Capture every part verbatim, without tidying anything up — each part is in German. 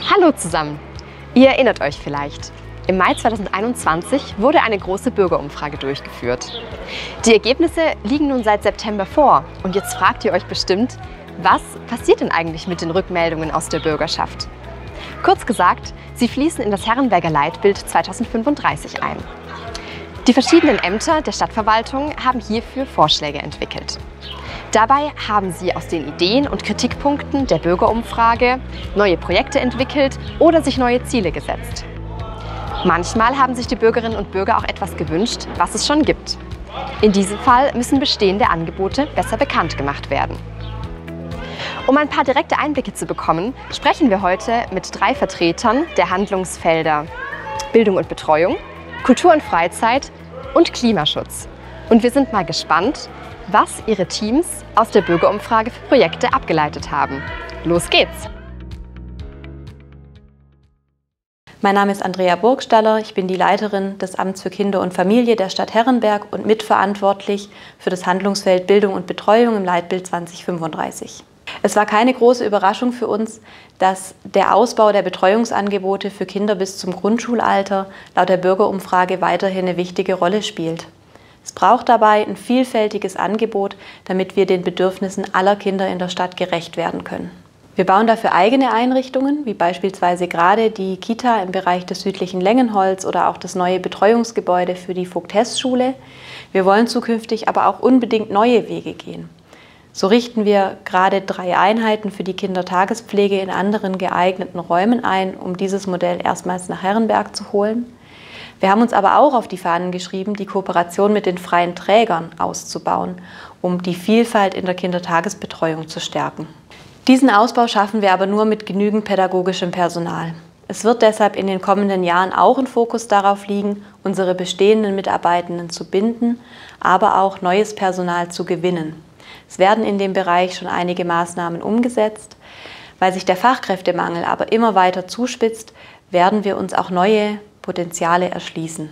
Hallo zusammen! Ihr erinnert euch vielleicht. Im Mai zweitausendeinundzwanzig wurde eine große Bürgerumfrage durchgeführt. Die Ergebnisse liegen nun seit September vor und jetzt fragt ihr euch bestimmt, was passiert denn eigentlich mit den Rückmeldungen aus der Bürgerschaft? Kurz gesagt, sie fließen in das Herrenberger Leitbild zweitausendfünfunddreißig ein. Die verschiedenen Ämter der Stadtverwaltung haben hierfür Vorschläge entwickelt. Dabei haben sie aus den Ideen und Kritikpunkten der Bürgerumfrage neue Projekte entwickelt oder sich neue Ziele gesetzt. Manchmal haben sich die Bürgerinnen und Bürger auch etwas gewünscht, was es schon gibt. In diesem Fall müssen bestehende Angebote besser bekannt gemacht werden. Um ein paar direkte Einblicke zu bekommen, sprechen wir heute mit drei Vertretern der Handlungsfelder Bildung und Betreuung, Kultur und Freizeit und Klimaschutz. Und wir sind mal gespannt, was ihre Teams aus der Bürgerumfrage für Projekte abgeleitet haben. Los geht's! Mein Name ist Andrea Burgstaller, ich bin die Leiterin des Amts für Kinder und Familie der Stadt Herrenberg und mitverantwortlich für das Handlungsfeld Bildung und Betreuung im Leitbild zweitausendfünfunddreißig. Es war keine große Überraschung für uns, dass der Ausbau der Betreuungsangebote für Kinder bis zum Grundschulalter laut der Bürgerumfrage weiterhin eine wichtige Rolle spielt. Es braucht dabei ein vielfältiges Angebot, damit wir den Bedürfnissen aller Kinder in der Stadt gerecht werden können. Wir bauen dafür eigene Einrichtungen, wie beispielsweise gerade die Kita im Bereich des südlichen Längenholz oder auch das neue Betreuungsgebäude für die Vogt-Hess-Schule. Wir wollen zukünftig aber auch unbedingt neue Wege gehen. So richten wir gerade drei Einheiten für die Kindertagespflege in anderen geeigneten Räumen ein, um dieses Modell erstmals nach Herrenberg zu holen. Wir haben uns aber auch auf die Fahnen geschrieben, die Kooperation mit den freien Trägern auszubauen, um die Vielfalt in der Kindertagesbetreuung zu stärken. Diesen Ausbau schaffen wir aber nur mit genügend pädagogischem Personal. Es wird deshalb in den kommenden Jahren auch ein Fokus darauf liegen, unsere bestehenden Mitarbeitenden zu binden, aber auch neues Personal zu gewinnen. Es werden in dem Bereich schon einige Maßnahmen umgesetzt. Weil sich der Fachkräftemangel aber immer weiter zuspitzt, werden wir uns auch neue Potenziale erschließen.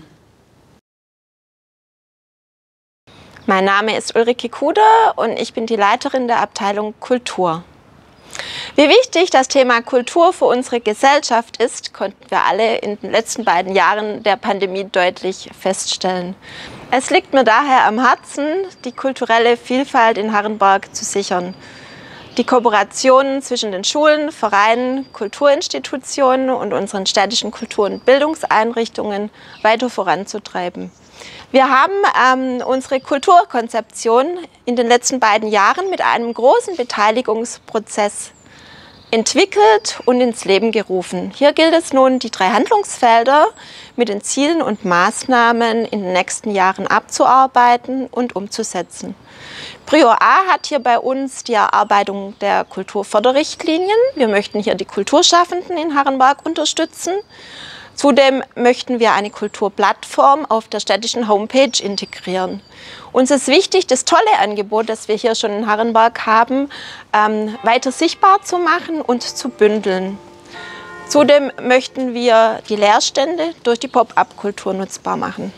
Mein Name ist Ulrike Kuder und ich bin die Leiterin der Abteilung Kultur. Wie wichtig das Thema Kultur für unsere Gesellschaft ist, konnten wir alle in den letzten beiden Jahren der Pandemie deutlich feststellen. Es liegt mir daher am Herzen, die kulturelle Vielfalt in Herrenberg zu sichern. Die Kooperationen zwischen den Schulen, Vereinen, Kulturinstitutionen und unseren städtischen Kultur- und Bildungseinrichtungen weiter voranzutreiben. Wir haben ähm, unsere Kulturkonzeption in den letzten beiden Jahren mit einem großen Beteiligungsprozess entwickelt und ins Leben gerufen. Hier gilt es nun, die drei Handlungsfelder mit den Zielen und Maßnahmen in den nächsten Jahren abzuarbeiten und umzusetzen. Prio A hat hier bei uns die Erarbeitung der Kulturförderrichtlinien. Wir möchten hier die Kulturschaffenden in Herrenberg unterstützen. Zudem möchten wir eine Kulturplattform auf der städtischen Homepage integrieren. Uns ist wichtig, das tolle Angebot, das wir hier schon in Herrenberg haben, ähm, weiter sichtbar zu machen und zu bündeln. Zudem möchten wir die Leerstände durch die Pop-up-Kultur nutzbar machen.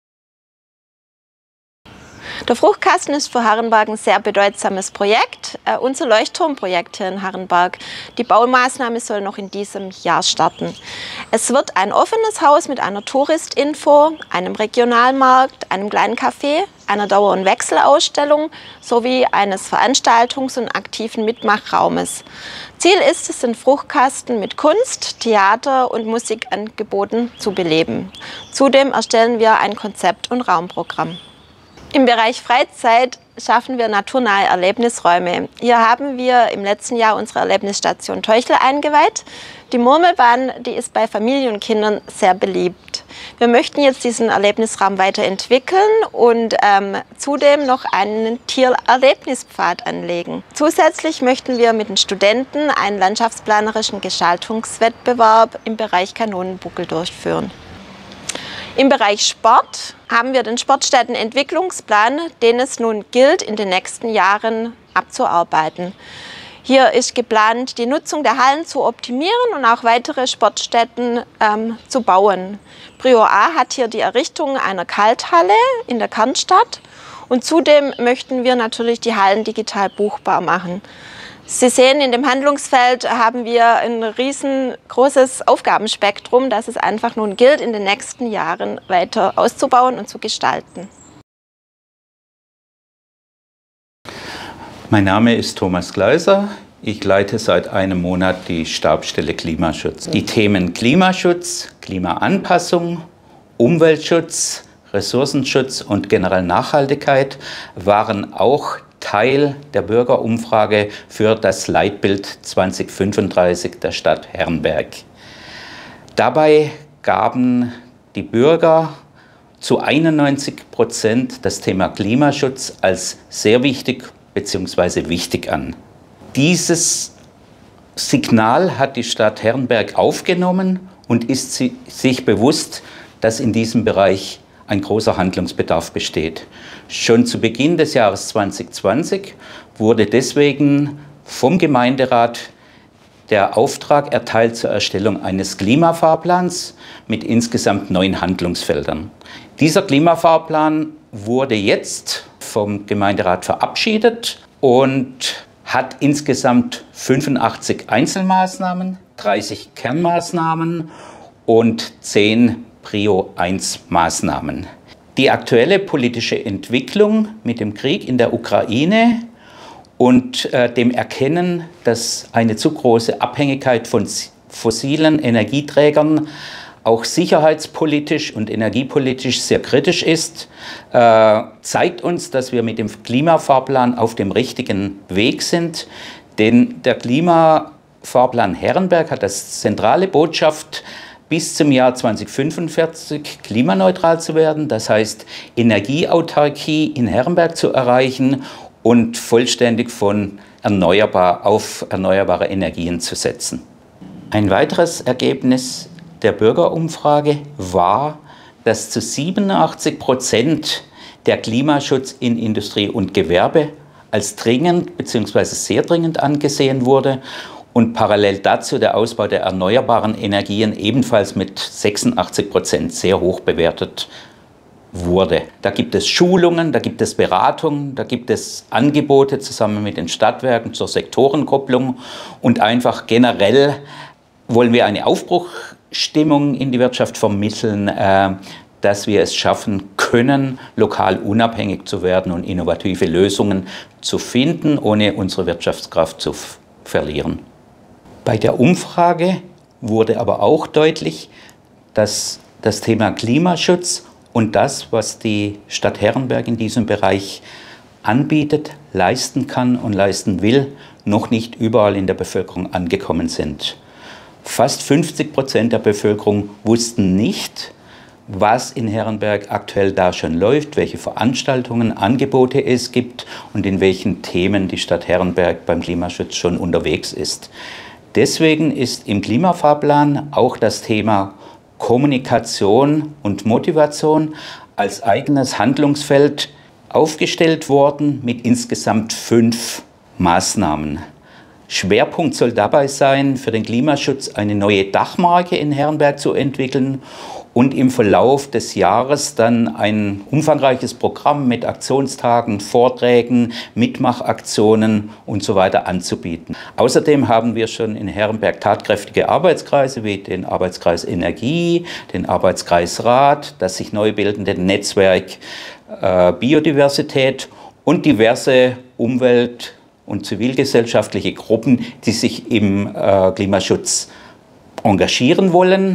Der Fruchtkasten ist für Herrenberg ein sehr bedeutsames Projekt, äh, unser Leuchtturmprojekt hier in Herrenberg. Die Baumaßnahme soll noch in diesem Jahr starten. Es wird ein offenes Haus mit einer Touristinfo, einem Regionalmarkt, einem kleinen Café, einer Dauer- und Wechselausstellung sowie eines Veranstaltungs- und aktiven Mitmachraumes. Ziel ist es, den Fruchtkasten mit Kunst, Theater und Musikangeboten zu beleben. Zudem erstellen wir ein Konzept- und Raumprogramm. Im Bereich Freizeit schaffen wir naturnahe Erlebnisräume. Hier haben wir im letzten Jahr unsere Erlebnisstation Teuchel eingeweiht. Die Murmelbahn, die ist bei Familien und Kindern sehr beliebt. Wir möchten jetzt diesen Erlebnisraum weiterentwickeln und ähm, zudem noch einen Tiererlebnispfad anlegen. Zusätzlich möchten wir mit den Studenten einen landschaftsplanerischen Gestaltungswettbewerb im Bereich Kanonenbuckel durchführen. Im Bereich Sport haben wir den Sportstättenentwicklungsplan, den es nun gilt, in den nächsten Jahren abzuarbeiten. Hier ist geplant, die Nutzung der Hallen zu optimieren und auch weitere Sportstätten ähm, zu bauen. Prio A hat hier die Errichtung einer Kalthalle in der Kernstadt und zudem möchten wir natürlich die Hallen digital buchbar machen. Sie sehen, in dem Handlungsfeld haben wir ein riesengroßes Aufgabenspektrum, das es einfach nun gilt, in den nächsten Jahren weiter auszubauen und zu gestalten. Mein Name ist Thomas Gleiser. Ich leite seit einem Monat die Stabsstelle Klimaschutz. Die Themen Klimaschutz, Klimaanpassung, Umweltschutz, Ressourcenschutz und generell Nachhaltigkeit waren auch Teil der Bürgerumfrage für das Leitbild zweitausendfünfunddreißig der Stadt Herrenberg. Dabei gaben die Bürger zu einundneunzig Prozent das Thema Klimaschutz als sehr wichtig bzw. wichtig an. Dieses Signal hat die Stadt Herrenberg aufgenommen und ist sich bewusst, dass in diesem Bereich ein großer Handlungsbedarf besteht. Schon zu Beginn des Jahres zweitausendzwanzig wurde deswegen vom Gemeinderat der Auftrag erteilt zur Erstellung eines Klimafahrplans mit insgesamt neun Handlungsfeldern. Dieser Klimafahrplan wurde jetzt vom Gemeinderat verabschiedet und hat insgesamt fünfundachtzig Einzelmaßnahmen, dreißig Kernmaßnahmen und zehn Prio eins Maßnahmen. Die aktuelle politische Entwicklung mit dem Krieg in der Ukraine und äh, dem Erkennen, dass eine zu große Abhängigkeit von fossilen Energieträgern auch sicherheitspolitisch und energiepolitisch sehr kritisch ist, äh, zeigt uns, dass wir mit dem Klimafahrplan auf dem richtigen Weg sind. Denn der Klimafahrplan Herrenberg hat als zentrale Botschaft, bis zum Jahr zweitausendfünfundvierzig klimaneutral zu werden, das heißt Energieautarkie in Herrenberg zu erreichen und vollständig von erneuerbar auf erneuerbare Energien zu setzen. Ein weiteres Ergebnis der Bürgerumfrage war, dass zu siebenundachtzig Prozent der Klimaschutz in Industrie und Gewerbe als dringend bzw. sehr dringend angesehen wurde und parallel dazu der Ausbau der erneuerbaren Energien ebenfalls mit sechsundachtzig Prozent sehr hoch bewertet wurde. Da gibt es Schulungen, da gibt es Beratungen, da gibt es Angebote zusammen mit den Stadtwerken zur Sektorenkopplung und einfach generell wollen wir eine Aufbruchstimmung in die Wirtschaft vermitteln, äh, dass wir es schaffen können, lokal unabhängig zu werden und innovative Lösungen zu finden, ohne unsere Wirtschaftskraft zu verlieren. Bei der Umfrage wurde aber auch deutlich, dass das Thema Klimaschutz und das, was die Stadt Herrenberg in diesem Bereich anbietet, leisten kann und leisten will, noch nicht überall in der Bevölkerung angekommen sind. Fast fünfzig Prozent der Bevölkerung wussten nicht, was in Herrenberg aktuell da schon läuft, welche Veranstaltungen, Angebote es gibt und in welchen Themen die Stadt Herrenberg beim Klimaschutz schon unterwegs ist. Deswegen ist im Klimafahrplan auch das Thema Kommunikation und Motivation als eigenes Handlungsfeld aufgestellt worden mit insgesamt fünf Maßnahmen. Schwerpunkt soll dabei sein, für den Klimaschutz eine neue Dachmarke in Herrenberg zu entwickeln und im Verlauf des Jahres dann ein umfangreiches Programm mit Aktionstagen, Vorträgen, Mitmachaktionen und so weiter anzubieten. Außerdem haben wir schon in Herrenberg tatkräftige Arbeitskreise wie den Arbeitskreis Energie, den Arbeitskreis Rat, das sich neu bildende Netzwerk äh, Biodiversität und diverse Umwelt- und zivilgesellschaftliche Gruppen, die sich im äh, Klimaschutz engagieren wollen.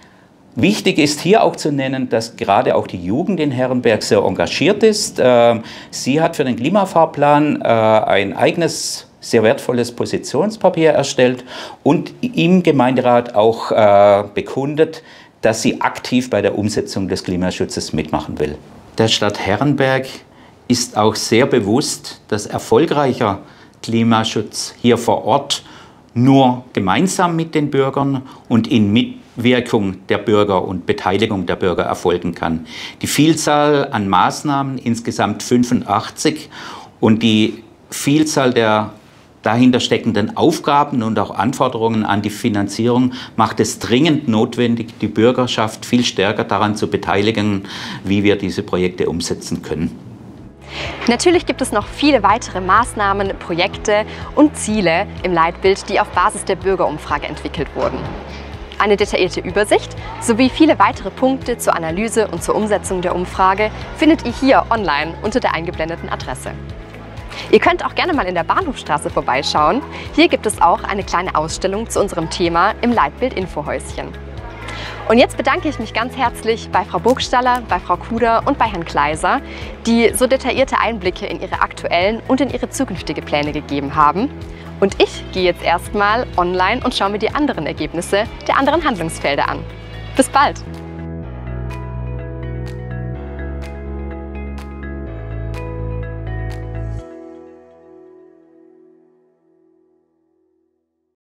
Wichtig ist hier auch zu nennen, dass gerade auch die Jugend in Herrenberg sehr engagiert ist. Sie hat für den Klimafahrplan ein eigenes, sehr wertvolles Positionspapier erstellt und im Gemeinderat auch bekundet, dass sie aktiv bei der Umsetzung des Klimaschutzes mitmachen will. Der Stadt Herrenberg ist auch sehr bewusst, dass erfolgreicher Klimaschutz hier vor Ort nur gemeinsam mit den Bürgern und in Mitwirkung der Bürger und Beteiligung der Bürger erfolgen kann. Die Vielzahl an Maßnahmen, insgesamt fünfundachtzig, und die Vielzahl der dahinter steckenden Aufgaben und auch Anforderungen an die Finanzierung macht es dringend notwendig, die Bürgerschaft viel stärker daran zu beteiligen, wie wir diese Projekte umsetzen können. Natürlich gibt es noch viele weitere Maßnahmen, Projekte und Ziele im Leitbild, die auf Basis der Bürgerumfrage entwickelt wurden. Eine detaillierte Übersicht sowie viele weitere Punkte zur Analyse und zur Umsetzung der Umfrage findet ihr hier online unter der eingeblendeten Adresse. Ihr könnt auch gerne mal in der Bahnhofstraße vorbeischauen. Hier gibt es auch eine kleine Ausstellung zu unserem Thema im Leitbild-Infohäuschen. Und jetzt bedanke ich mich ganz herzlich bei Frau Burgstaller, bei Frau Kuder und bei Herrn Kleiser, die so detaillierte Einblicke in ihre aktuellen und in ihre zukünftige Pläne gegeben haben. Und ich gehe jetzt erstmal online und schaue mir die anderen Ergebnisse der anderen Handlungsfelder an. Bis bald!